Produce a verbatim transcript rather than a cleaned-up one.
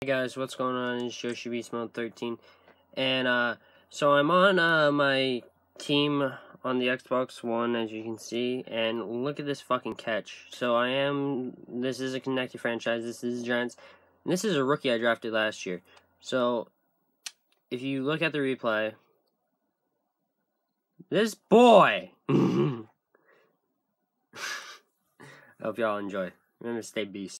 Hey guys, what's going on? It's Yoshi Beast Mode thirteen, and uh, so I'm on uh my team on the Xbox One, as you can see, and look at this fucking catch. So I am. This is a connected franchise. This is Giants. And this is a rookie I drafted last year. So if you look at the replay, this boy. I hope y'all enjoy. Remember to stay beast.